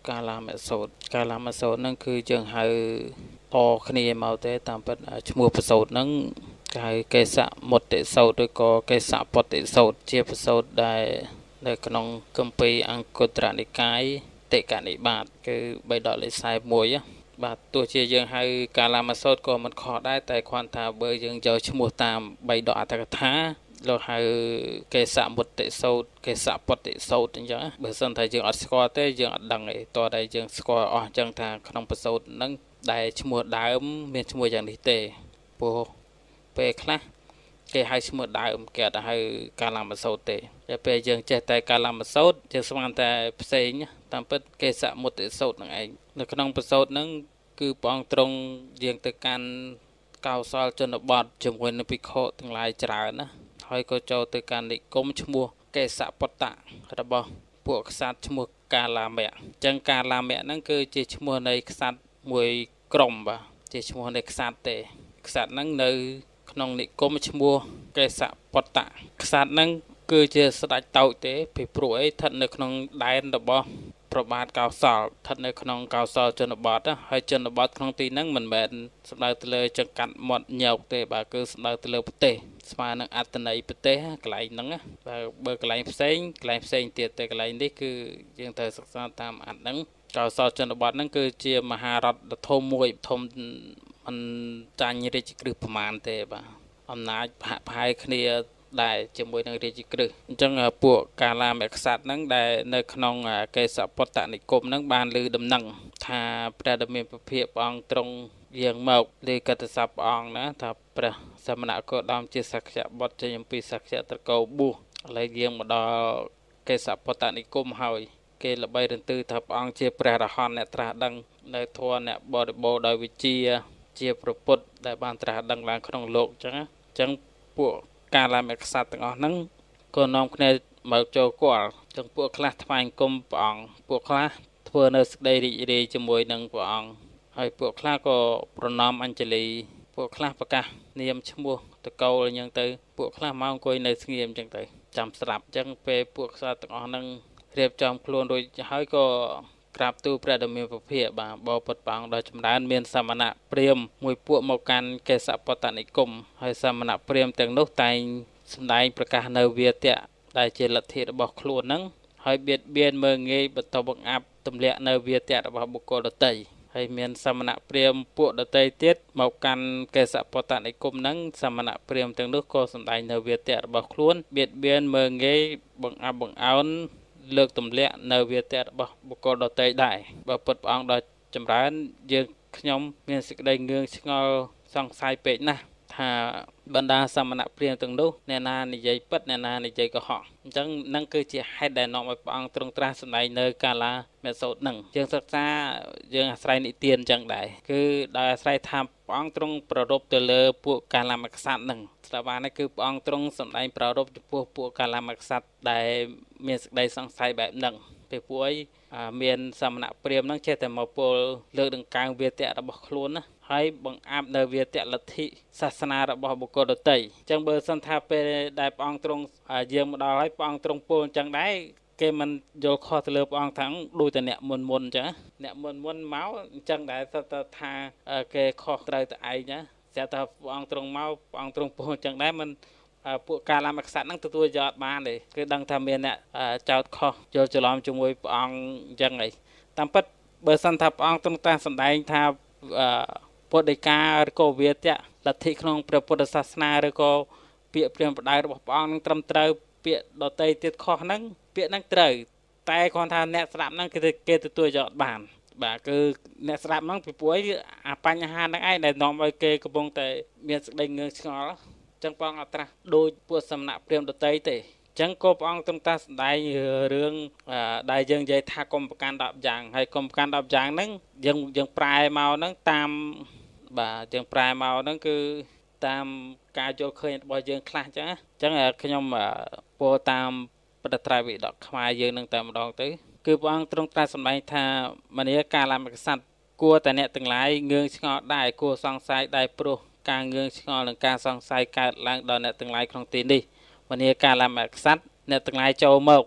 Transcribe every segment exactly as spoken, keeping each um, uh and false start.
កាលាមសោតកាលាមសោតហ្នឹងគឺយើងហៅតគ្នាមកទេតាមពិតឈ្មោះប្រសោតហ្នឹងគេហៅកេសៈមុតិសោតឬក៏កេសៈពតិសោតជាប្រសោតដែលនៅក្នុងគម្ពីរអង្គត្រនិកាយតិកនិបាតគឺបៃដកលេខសែនមួយបាទទោះជាយើងហៅកាលាមសោតក៏មិនខុសដែរតែគ្រាន់ថាបើយើងយកឈ្មោះតាមបៃដកអត្ថកថាលោកហៅកេសៈមុតិសោតកេសៈពតិសោតអញ្ចឹងបើសិនថាយើងអត់ស្គាល់ទេយើងអត់ដឹងទេតោះតែយើងស្គាល់អស់អញ្ចឹងថាក្នុងប្រសោតហ្នឹងដែលឈ្មោះដើមមានឈ្មោះយ៉ាងនេះទេព្រោះពេលខ្លះគេហៅឈ្មោះដើមគេអត់ហៅកាលាមសោតទេតែពេលយើងចេះតែកាលាមសោតយើងស្មានតែផ្សេងតាមពិតកេសៈមុតិសោតហ្នឹងឯងនៅក្នុងប្រសោតហ្នឹងគឺព្រះអង្គទ្រង់យាងទៅកាន់កោសលជនបទជាមួយនឹងភិក្ខុទាំងឡាយច្រើនណាហើយក៏ចូលទៅកាន់និគមឈ្មោះកេសៈពតៈរបស់ពួកក្សត្រឈ្មោះកាលាមៈអញ្ចឹងកាលាមៈហ្នឹងគឺជាឈ្មោះនៃក្សត្រមួយក្រុមបាទជាឈ្មោះនៃក្សត្រទេក្សត្រហ្នឹងនៅក្នុងនិគមឈ្មោះកេសៈពតៈក្សត្រហ្នឹងគឺជាស្ដេចតោចទេពីព្រោះអីស្ថិតនៅក្នុងដែនរបស់ប្របាទកោសលស្ថិតនៅក្នុងកោសលជនបទហើយជនបទក្នុងទីហ្នឹងមិនមែនសំដៅទៅលើចង្កាត់មាត់ញោកទេបាទគឺសំដៅទៅលើប្រទេសស្មើនឹងអត្តន័យប្រទេសកន្លែងហ្នឹងបើបើកន្លែងផ្សេងកន្លែងផ្សេងទៀតតែកន្លែងនេះគឺយើងត្រូវសិក្សាតាមអត្តហ្នឹងកោសលជនបទហ្នឹងគឺជាមហារដ្ឋធំមួយធំមិនចាញ់រាជក្រឹស្នប្រមាណទេបាទអំណាចផាកផាយគ្នាដែលជាមួយនឹងរាជក្រឹស្នអញ្ចឹងពួកកាលាមក្សត្រហ្នឹងដែលនៅក្នុងកេសៈពតនិគមហ្នឹងបានលើដំណឹងថាព្រះដ៏មានពភាកព្រះអង្គទ្រង់យាងមកលើកតស័ព្ទព្រះអង្គណាថាព្រះសមណគោតមជាសក្យបុត្រចេញអំពីសក្យត្រកោបុស្សឥឡូវយាងមកដល់កេសៈពតនិគមហើយគេល្បីរន្ទឺថាព្រះអង្គជាព្រះរហន្តអ្នកត្រាស់ដឹងនៅធម៌អ្នកបរិបូរដោយវិជ្ជាជាព្រះពុទ្ធដែលបានត្រាស់ដឹងឡើងក្នុងលោកអញ្ចឹងអញ្ចឹងពួកកាលាមក្សត្រទាំងអស់ហ្នឹងក៏នាំគ្នាមកចូលគាល់ចឹងពួកខ្លះថ្វាយអង្គមព្រះអង្គពួកខ្លះធ្វើនៅសេចក្តីរីករាយជាមួយនឹងព្រះអង្គហើយពួកខ្លះក៏ប្រណម្យអញ្ជលីពួកខ្លះប្រកាសនាមឈ្មោះតកូលអញ្ចឹងទៅពួកខ្លះមកអង្គុយនៅស្ងៀមអញ្ចឹងទៅចាំស្រាប់អញ្ចឹងពេលពួកខ្សត្រទាំងអស់ហ្នឹងរៀបចំខ្លួនរួចហើយក៏ក្រាបទូលព្រះដ៏មានពភាកបាទបបិទ្ធព្រះអង្គដ៏ចម្រើនមានសមណៈព្រាហ្មណ៍មួយពួកមកកាន់កេសៈពតនិគមហើយសមណៈព្រាហ្មណ៍ទាំងនោះតែងសម្ដែងប្រកាសនៅវាទៈដែលជាលទ្ធិរបស់ខ្លួនហ្នឹងហើយបៀតបៀនមើងងាយបន្តបង្អាប់ទម្លាក់នៅវាទៈរបស់បុគ្គលដទៃហើយមានសមណៈព្រាហ្មណ៍ពួកដទៃទៀតមកកាន់កេសៈពតនិគមហ្នឹងសមណៈព្រាហ្មណ៍ទាំងនោះក៏សម្ដែងនៅវាទៈរបស់ខ្លួនបៀតបៀនមើងងាយបង្អាប់បង្អោនលើកទម្លាក់នៅវាទៈរបស់បុគ្គលដទៃដែរបើពុតព្រះអង្គដ៏ចម្រើនយើងខ្ញុំមានសេចក្តីងឿងឆ្ងល់សង្ស័យពេកណាស់ថាបណ្ដាសមណៈព្រាហ្មណ៍ទាំងនោះអ្នកណានិយាយពិតអ្នកណានិយាយកុហកអញ្ចឹងនឹងគឺជាហេតុដែលនាំឲ្យព្រះអង្គទ្រង់ត្រាស់សម្ដែងនៅកាលាមេសូតហ្នឹងយើងសិក្សាយើងអាស្រ័យនិទានអញ្ចឹងដែរគឺដោយអាស្រ័យថាព្រះអង្គទ្រង់ប្ររពទៅលើពួកកាលាមក្សត្រហ្នឹងស្ដាប់បានគឺព្រះអង្គទ្រង់សម្ដែងប្ររពចំពោះពួកកាលាមក្សត្រដែលមានសេចក្តីសង្ស័យបែបហ្នឹងពេលពួកអីមានសមណៈព្រាហ្មណ៍ហ្នឹងចេះតែមកពលលើកដង្កើងវាទៈរបស់ខ្លួនណាហើយបង្អាប់នៅវាទៈលទ្ធិសាសនារបស់បុគ្គលដទៃអញ្ចឹងបើសិនថាពេលដែលព្រះអង្គទ្រង់យាងមកដល់ហើយព្រះអង្គទ្រង់ពោលអញ្ចឹងដែរគេមិនយល់ខុសទៅលើព្រះអង្គថាដូចតែអ្នកមុនមុនអញ្ចឹងអ្នកមុនមុនមកអញ្ចឹងដែរទៅថាគេខុសត្រូវទៅឯងណាស្រាប់តែព្រះអង្គទ្រង់មកព្រះអង្គទ្រង់ពោលអញ្ចឹងដែរមិនពួកកាលាមក្សត្រហ្នឹងទទួលយកអត់បានទេគឺដឹងថាមានអ្នកចោទខុសយល់ច្រឡំជាមួយព្រះអង្គអញ្ចឹងហីតាមពិតបើសិនថាព្រះអង្គទ្រង់តាសម្ដែងថាពុទ្ធដីកាឬក៏វាទៈលទ្ធិក្នុងព្រះពុទ្ធសាសនាឬក៏ពាក្យព្រាហ្មណ៍ប្រដៅរបស់ព្រះអង្គនឹងត្រឹមត្រូវពាក្យដតីទៀតខុសហ្នឹងពាក្យហ្នឹងត្រូវតែគ្រាន់ថាអ្នកស្ដាប់ហ្នឹងគេគេទទួលយកអត់បានបាទគឺអ្នកស្ដាប់ហ្នឹងពីព្រោះអាបញ្ហាហ្នឹងឯងដែលនាំឲ្យគេកំពុងតែមានសេចក្តីងឿងឆ្ងល់ចឹងព្រះអង្គអត់ត្រាស់ដូចពួកសមណៈព្រាហ្មណ៍ដតីទេចឹងក៏ព្រះអង្គទ្រង់តាសម្ដែងរឿងដែលយើងនិយាយថាកុំប្រកាន់ដប់យ៉ាងហើយកុំប្រកាន់ដប់យ៉ាងហ្នឹងយើងយើងប្រែមកហ្នឹងតាមបាទយើងប្រែមកហ្នឹងគឺតាមការយល់ឃើញរបស់យើងខ្លះចឹងណាចឹងខ្ញុំពោលតាមបទត្រៃវិដកខ្មែរយើងនឹងតែម្ដងទៅគឺព្រះអង្គទ្រង់ត្រាស់សម្ដែងថាមនីកាលាមក្សត្រគួរតែអ្នកទាំងឡាយងឿងឆ្ងល់ដែរគួរសង្ស័យដែរព្រោះការងឿងឆ្ងល់និងការសង្ស័យកើតឡើងដល់អ្នកទាំងឡាយក្នុងទីនេះមនីកាលាមក្សត្រអ្នកទាំងឡាយចូលមក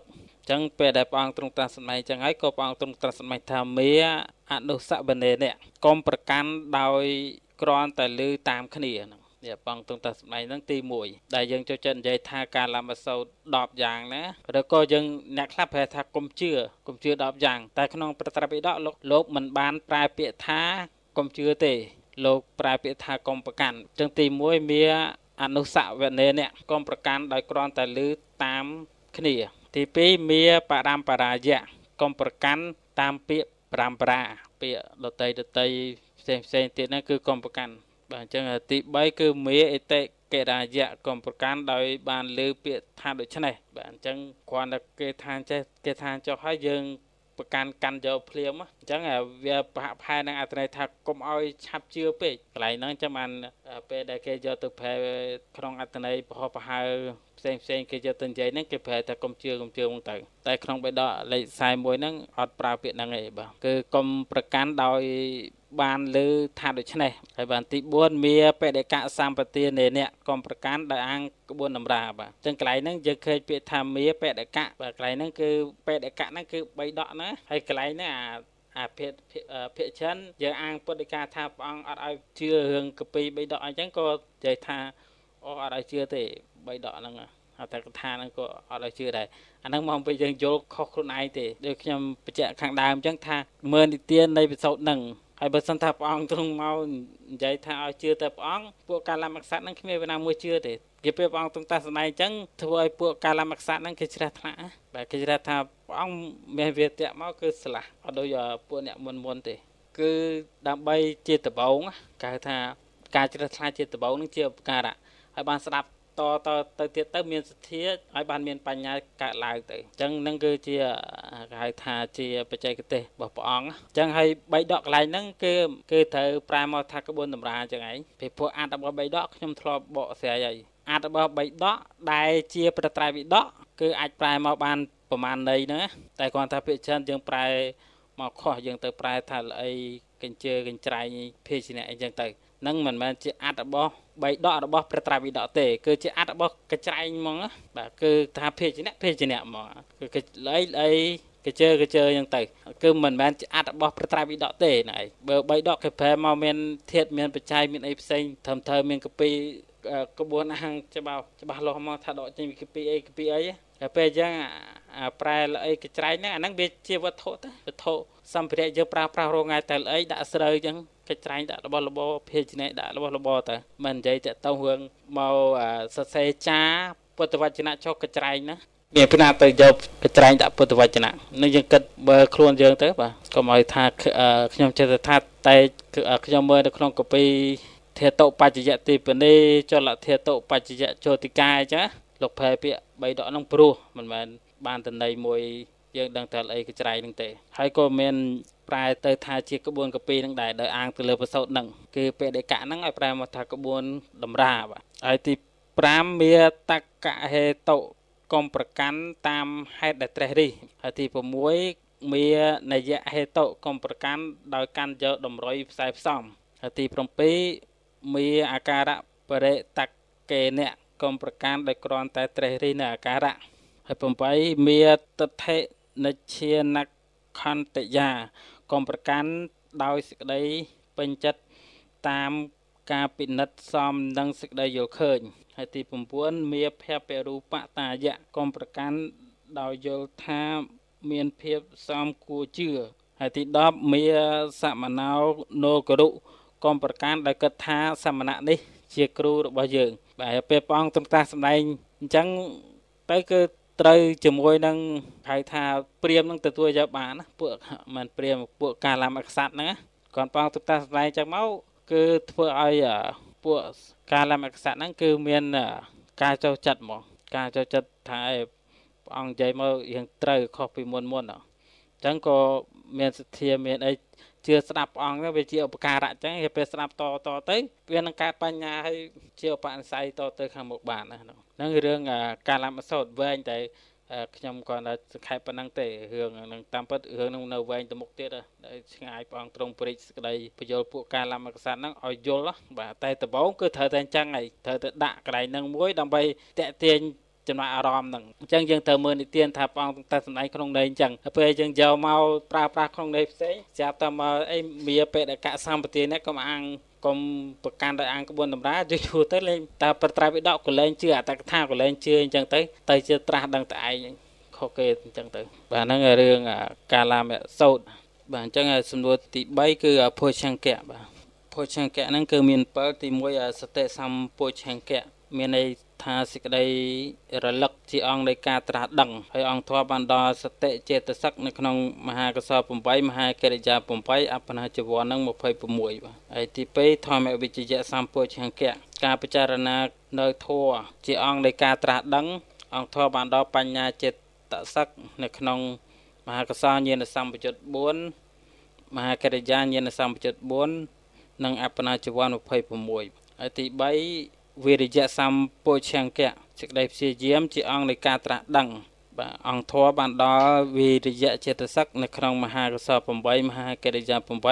ចឹងពេលដែលព្រះអង្គទ្រង់ត្រាស់សម្ដែងចឹងហើយក៏ព្រះអង្គទ្រង់ត្រាស់សម្ដែងថាមេអនុសវនេនេះកុំប្រកាន់ដោយគ្រាន់តែលឺតាមគ្នាហ្នឹងនេះព្រះអង្គទ្រង់ត្រាស់សម្ដែងហ្នឹងទីមួយដែលយើងចូលចិត្តនិយាយថាការលំអសោតដប់យ៉ាងណាឬក៏យើងអ្នកខ្លះប្រែថាកុំជឿកុំជឿដប់យ៉ាងតែក្នុងព្រះត្រៃបិដកលោកលោកមិនបានប្រែពាក្យថាកុំជឿទេលោកប្រែពាក្យថាកុំប្រកាន់ចឹងទីមួយមានអនុសវនេនេះកុំប្រកាន់ដោយគ្រាន់តែលឺតាមគ្នាទីពីរមានបរមបរាយៈកុំប្រកាន់តាមពាក្យបរមបរាពាក្យដតីដតីផ្សេងផ្សេងទៀតហ្នឹងគឺកុំប្រកាន់បាទអញ្ចឹងទីបីគឺមេអតិកិរាយៈកុំប្រកាន់ដោយបានលើពាក្យថាដូច្នេះបាទអញ្ចឹងគ្រាន់តែគេថាចេះគេថាចុះហើយយើងប្រកាន់កាន់យកភ្លាមអញ្ចឹងវាប្រហាក់ប្រហែលនឹងអត្ថន័យថាកុំឲ្យឆាប់ជឿពេកកន្លែងហ្នឹងចាំបានពេលដែលគេយកទៅប្រែក្នុងអត្ថន័យប្រហោះប្រហើផ្សេងផ្សេងគេយកទៅនិយាយហ្នឹងគេប្រែថាកុំជឿកុំជឿហ្មងទៅតែក្នុងបេដកលេខខ្សែមួយហ្នឹងអត់ប្រើពាក្យហ្នឹងទេបាទគឺកុំប្រកាន់ដោយបានលើថាដូច្នេះហើយបានទីបួនមានបេដកសម្បទានេអ្នកកុំប្រកាន់ដោយអាងក្បួនតម្រាបាទអញ្ចឹងកន្លែងហ្នឹងយើងឃើញពាក្យថាមានបេដកបាទកន្លែងហ្នឹងគឺបេដកហ្នឹងគឺបីដកណាហើយកន្លែងហ្នឹងអាអាភិភិក្ចិនយើងអាងពុទ្ធិកាថាព្រះអង្គអត់ឲ្យជឿរឿងកពីបីដកអញ្ចឹងក៏និយាយថាអូអត់ឲ្យជឿទេបីដកហ្នឹងអត់តែកថាហ្នឹងក៏អត់ឲ្យជឿដែរអាហ្នឹងមកពេលយើងយល់ខុសខ្លួនឯងទេដូចខ្ញុំបញ្ជាក់ខាងដើមអញ្ចឹងថាមើលនិទាននៃពិសោធន៍ហ្នឹងហើយបើសិនថាព្រះអង្គទ្រង់មកនិយាយថាឲ្យជឿតែព្រះអង្គពួកកាលមក្សត្រហ្នឹងគ្មានណាមួយជឿទេគេពេលព្រះអង្គទ្រង់តាសម្ដែងអញ្ចឹងធ្វើឲ្យពួកកាលមក្សត្រហ្នឹងគេជ្រះថ្លាបាទគេជ្រះថាព្រះអង្គមានវាទៈមកគឺស្លាស់អត់ដូចពួកអ្នកមុនមុនទេគឺដើម្បីជាដំបូងគេហៅថាការជ្រះថ្លាជាដំបូងនឹងជាឧបការៈហើយបានស្ដាប់តតទៅទៀតទៅមានសទ្ធាឲ្យបានមានបញ្ញាកើតឡើងទៅអញ្ចឹងនឹងគឺជាគេហៅថាជាបច្ចេកទេសរបស់ព្រះអង្គអញ្ចឹងហើយបីដកកន្លែងហ្នឹងគឺគឺត្រូវប្រែមកថាក្បួនតម្រាអញ្ចឹងឯងពីព្រោះអាចរបស់បីដកខ្ញុំធ្លាប់បកស្រាយហើយអាចរបស់បីដកដែលជាប្រត្រៃវិដកគឺអាចប្រែមកបានប្រមាណន័យហ្នឹងតែគ្រាន់តែពាក្យច្រើនយើងប្រែមកខុសយើងទៅប្រែថាល្អីកញ្ជើកញ្ច្រែងភេជ្ជៈអីចឹងទៅនឹងមិនមែនជាអត្ថរបស់បីដករបស់ព្រះត្រៃបិដកទេគឺជាអត្ថរបស់កញ្ច្រែងហ្មងបាទគឺថាភេជ្ជៈភេជ្ជៈហ្មងគឺល្អីល្អីកញ្ជើកញ្ជើចឹងទៅគឺមិនមែនជាអត្ថរបស់ព្រះត្រៃបិដកទេណែបើបីដកគេប្រែមកមានធាតុមានបច្ច័យមានអីផ្សេងត្រឹមត្រូវមានកពីក្បួនអាងច្បាស់ច្បាស់លាស់មកថាដកចេញពីកពីអីកពីអីតែពេលអញ្ចឹងប្រែល្អីកញ្ច្រែងហ្នឹងអាហ្នឹងវាជាវត្ថុទៅវត្ថុសម្ភារៈយើងប្រើប្រាស់រងថ្ងៃតែល្អីដាក់ស្រូវអញ្ចឹងកញ្ច្រែងដាក់របស់របរភេជ្ជៈដាក់របស់របរទៅមិននិយាយតទៅរឿងមកសរសេរចាពុទ្ធវចនៈចុះកញ្ច្រែងណាមានពីណាទៅយកកញ្ច្រែងដាក់ពុទ្ធវចនៈនឹងយើងគិតបើខ្លួនយើងទៅបាទកុំឲ្យថាខ្ញុំចេះតែថាតែខ្ញុំមើលនៅក្នុងកពីធាតុបច្ចយៈទីបនីចលធាតុបច្ចយៈចោតិកាអញ្ចឹងលោកប្រែពាក្យបីដកហ្នឹងព្រោះមិនមែនបានតន័យមួយយើងដឹងតែអីកញ្ច្រែងហ្នឹងទេហើយក៏មានប្រែទៅថាជាក្បួនកពីហ្នឹងដែរដោយអាងទៅលើប្រសូតហ្នឹងគឺបេដកៈហ្នឹងឲ្យប្រែមកថាក្បួនតម្រាបាទហើយទីប្រាំមានតកៈហេតុកុំប្រកាន់តាមហេតុដែលត្រេះរិះហើយទី៦មាននយៈហេតុកុំប្រកាន់ដោយកាន់យកតម្រុយផ្សាយផ្សំហើយទី7មានអាការៈបរិតកេណៈកុំប្រកាន់ដោយគ្រាន់តែត្រេះរិះនៅអាការៈហើយ8មានទិដ្ឋិនិច្ឆានខន្តយាកុំប្រកាន់ដោយសេចក្តីពេញចិត្តតាមការពិនិត្យសមនឹងសេចក្តីយល់ឃើញហើយទី9មានភពរូបតាយៈកុំប្រកាន់ដោយយល់ថាមានភាពសមគួរជឿហើយទី10មានសមណោណូករុកុំប្រកាន់ដោយគិតថាសមណៈនេះជាគ្រូរបស់យើងបាទពេលព្រះអង្គទ្រង់ត្រាស់សម្ដែងអញ្ចឹងទៅគឺត្រូវជាមួយនឹងហៅថាព្រាមនឹងទទួលយកបានណាពួកមិនព្រាមពួកកាលមក្សត្រហ្នឹងគាត់ព្រះអង្គទ្រង់ត្រាស់សម្ដែងអញ្ចឹងមកគឺធ្វើឲ្យពួកកាលមក្សត្រហ្នឹងគឺមានការចូលចិត្តហ្មងការចូលចិត្តថាព្រះអង្គនិយាយមករៀងត្រូវខុសពីមុនមុនអញ្ចឹងក៏មានសទ្ធាមានអីជឿស្ដាប់ព្រះអង្គទៅវាជាឧបការៈអញ្ចឹងពេលស្ដាប់តតទៅវានឹងកើតបញ្ញាហើយជាឧបនិស្ស័យតទៅខាងមុខបានណាហ្នឹងរឿងកាលមសោតវែងតែខ្ញុំគាត់តែសង្ខេបប៉ុណ្ណឹងទេរឿងហ្នឹងតាមពិតរឿងហ្នឹងនៅវែងទៅមុខទៀតហើយឆ្ងាយព្រះអង្គទ្រង់ព្រិចសេចក្តីបញ្យល់ពួកកាលមក្សត្រហ្នឹងឲ្យយល់បាទតែដំបូងគឺត្រូវតែអញ្ចឹងហើយត្រូវតែដាក់កន្លែងហ្នឹងមួយដើម្បីតាក់ទាញចំណាយអារម្មណ៍ហ្នឹងអញ្ចឹងយើងត្រូវមើលនិទានថាព្រះអង្គតែសម្ដែងក្នុងន័យអញ្ចឹងពេលយើងយកមកប្រើប្រាស់ក្នុងន័យផ្សេងស្រាប់តែមកអីមាបេដកសម្បទានេះក៏អាងកុំប្រកាន់ដោយអង្គក្បួនតម្រាយយូរទៅលេងតែប្រត្រៃវិដកក៏លែងជឿអតកថាក៏លែងជឿអញ្ចឹងទៅទៅជាត្រាស់ដឹងតែឯងខុសគេអញ្ចឹងទៅបាទហ្នឹងរឿងកាលាមសោតបាទអញ្ចឹងសំណួរទី3គឺភោឆង្គៈបាទភោឆង្គៈហ្នឹងគឺមានពិលទី1សតិសម្ពោឆង្គៈមានន័យថាសេចក្តីរលឹកជាអង្គនៃការត្រាស់ដឹងហើយអង្គធម៌បានដល់សតិចេតសិកនៅក្នុងមហាកុសល8មហាកិរិយា8អបណាចវ័ននឹង26បាទហើយទី2ធម្មវិជ្ជៈសម្ពោឆង្គៈការពិចារណានៅធម៌ជាអង្គនៃការត្រាស់ដឹងអង្គធម៌បានដល់បញ្ញាចេតសិកនៅក្នុងមហាកុសលញាណសម្បយុត្ត4មហាកិរិយាញាណសម្បយុត្ត4និងអបណាចវ័ន26ហើយទី3វិរិយៈសម្ពោឆង្គៈសេចក្តីព្យាយាមជាអង្គនៃការត្រាស់ដឹងបាទអង្គធម៌បានដល់វិរិយៈចេតសិកនៅក្នុងមហាកុសល8មហាកិរិយា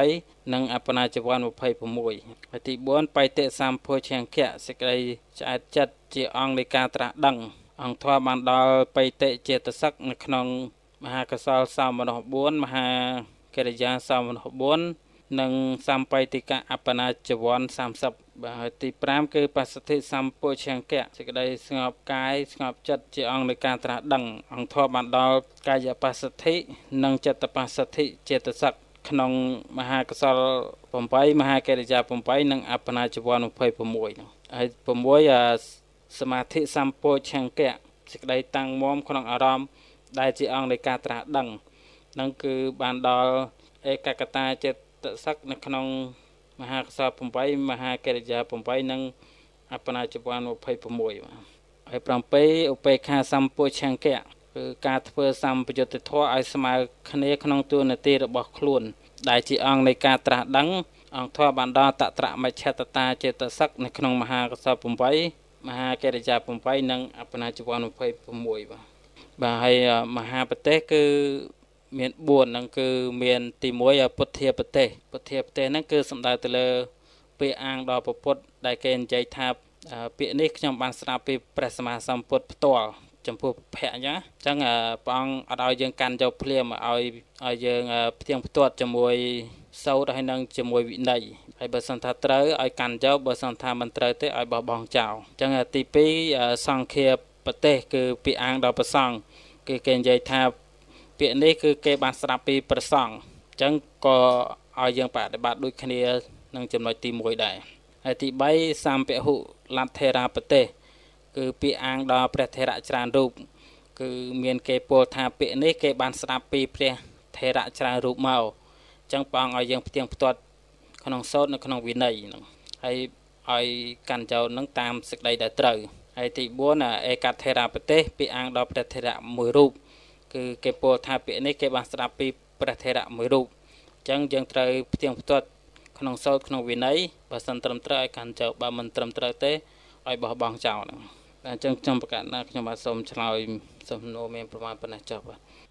8និងអបណាចវ័ន26ហើយទី4បៃតិសម្ពោឆង្គៈសេចក្តីឆ្អែតចិត្តជាអង្គនៃការត្រាស់ដឹងអង្គធម៌បានដល់បៃតិចេតសិកនៅក្នុងមហាកុសលសោមនស្ស4មហាកិរិយាសោមនស្ស4និងសម្បៃតិកៈអបណាចវ័ន30បាទហើយទី5គឺបស្សទ្ធិសម្ពោឆង្គៈសេចក្តីស្ងប់កាយស្ងប់ចិត្តជាអង្គនៃការត្រាស់ដឹងអង្គធម៌បានដល់កាយបស្សទ្ធិនិងចិត្តបស្សទ្ធិចេតសិកក្នុងមហាកុសល8មហាកិរិយា8និងអបណាចវ័ន26ហ្នឹងហើយ6សមាធិសម្ពោឆង្គៈសេចក្តីតាំងមាំក្នុងអារម្មណ៍ដែលជាអង្គនៃការត្រាស់ដឹងនឹងគឺបានដល់ឯកកតាចិត្តសឹកនៅក្នុងមហាកុសល8មហាកិរិយា8និងអបណាចវ័ន26បាទហើយ7ឧបេក្ខាសម្ពោឆង្គៈគឺការធ្វើសម្បយុទ្ធធម៌ឲ្យស្មើគ្នាក្នុងទួនាទីរបស់ខ្លួនដែលជាអង្គនៃការត្រាស់ដឹងអង្គធម៌បានដល់តត្រមច្ឆតតាចេតសិកនៅក្នុងមហាកុសល8មហាកិរិយា8និងអបណាចវ័ន26បាទបាទហើយមហាប្រទេសគឺមាន4ហ្នឹងគឺមានទី1ពុទ្ធាប្រទេសពុទ្ធាប្រទេសហ្នឹងគឺសំដៅទៅលើពាក្យអាងដល់ពុទ្ធដែលគេនិយាយថាពាក្យនេះខ្ញុំបានស្ដាប់ពីព្រះសម្មាសម្ពុទ្ធផ្ទាល់ចំពោះភៈអញ្ចឹងអញ្ចឹងព្រះអង្គអត់ឲ្យយើងកាន់យកភ្លាមឲ្យឲ្យយើងផ្ទៀងផ្ទាត់ជាមួយសោតហើយនឹងជាមួយវិន័យហើយបើសិនថាត្រូវឲ្យកាន់យកបើសិនថាមិនត្រូវទេឲ្យបោះបង់ចោលអញ្ចឹងទី2សង្ឃាប្រទេសគឺពាក្យអាងដល់ព្រះសង្ឃគឺគេនិយាយថាពាក្យនេះគឺគេបានស្ដាប់ពីព្រះសង្ឃអញ្ចឹងក៏ឲ្យយើងបដិបត្តិដូចគ្នានឹងចំណុចទី1ដែរហើយទី3សម្ពហុលទ្ធេរាប្រទេសគឺពាក្យអាងដល់ព្រះថេរៈច្រើនរូបគឺមានគេពោលថាពាក្យនេះគេបានស្ដាប់ពីព្រះថេរៈច្រើនរូបមកអញ្ចឹងព្រះអង្គឲ្យយើងផ្ទៀងផ្ទាត់ក្នុងសូត្រនៅក្នុងវិន័យហ្នឹងហើយឲ្យកាន់ចោលនឹងតាមសេចក្តីដែលត្រូវហើយទី4ឯកថេរាប្រទេសពាក្យអាងដល់ព្រះថេរៈមួយរូបគឺគេពោលថាពាក្យនេះគេបានស្ដាប់ពីព្រះថេរៈមួយរូបអញ្ចឹងយើងត្រូវផ្ទៀងផ្ទាត់ក្នុងសូត្រក្នុងវិន័យបើសិនត្រឹមត្រូវឲ្យកាន់ចោលបើមិនត្រឹមត្រូវទេឲ្យបោះបង់ចោលហ្នឹងអញ្ចឹងខ្ញុំប្រកាសណាខ្ញុំបាទសូមឆ្លើយសំណួរមានប្រមាណប៉ុណ្ណេះចុះបាទ